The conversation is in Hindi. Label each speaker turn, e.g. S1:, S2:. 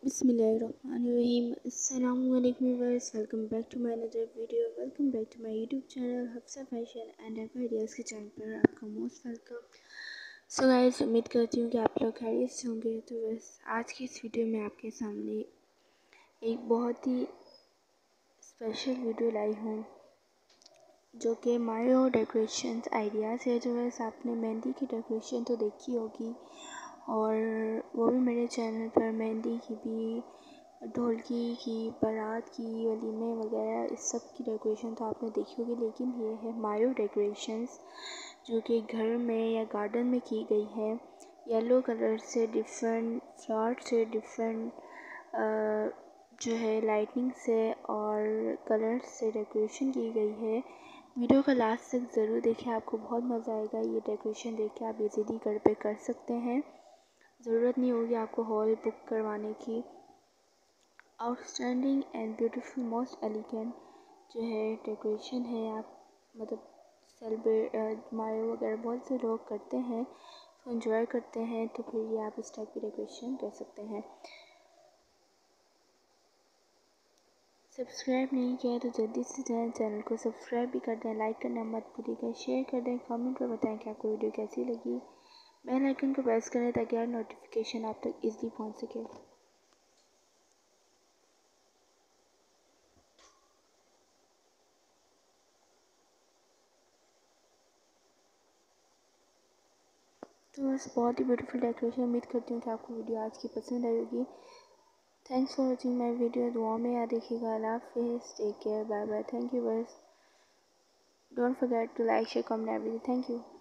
S1: बिस्मिल्लाहिर्रहमानिर्रहीम। अस्सलामुअलैकुम viewers, welcome back to my another video. Welcome back to my YouTube channel Hafsa fashion and ideas के चैनल पर आपका मोस्ट वेलकम। सो गाइस, उम्मीद करती हूँ कि आप लोग खैरियत से होंगे। तो बस आज की इस वीडियो में आपके सामने एक बहुत ही स्पेशल वीडियो लाई हूँ जो कि मायो डेकोरेशन आइडियाज़ है। जो बस आपने मेहंदी की डेकोरेशन तो देखी होगी, और वो भी मेरे चैनल पर मेहंदी की भी, ढोलकी की, बारात की, वलीमे वगैरह इस सब की डेकोरेशन तो आपने देखी होगी। लेकिन ये है मायो डेकोरेशंस जो कि घर में या गार्डन में की गई है। येलो कलर से डिफरेंट फ्लावर से डिफरेंट जो है लाइटिंग से और कलर से डेकोरेशन की गई है। वीडियो का लास्ट तक ज़रूर देखें, आपको बहुत मज़ा आएगा। ये डेकोरेशन देख के आप इजीली घर पे कर सकते हैं, ज़रूरत नहीं होगी आपको हॉल बुक करवाने की। Outstanding and beautiful most elegant जो है डेकोरेशन है। आप मतलब सेलिब्रेट मायो वगैरह बहुत से लोग करते हैं, तो एंजॉय करते हैं, तो फिर ये आप इस टाइप की डेकोरेशन कर सकते हैं। सब्सक्राइब नहीं किया तो जल्दी से चैनल को सब्सक्राइब भी कर दें, लाइक करना मत भूलिएगा, शेयर कर दें, कमेंट पर बताएं कि आपको वीडियो कैसी लगी। बेल आइकन को प्रेस करें ताकि हर नोटिफिकेशन आप तक इजीली पहुंच सके। तो बस बहुत ही ब्यूटीफुल डेकोरेशन। उम्मीद करती हूँ कि आपको वीडियो आज की पसंद आई होगी। Thanks for watching my video. दुआ में याद रखिएगा। अल्लाह हाफिज़, take care, bye bye, thank you बस। Don't forget to like, share, comment everything. Thank you.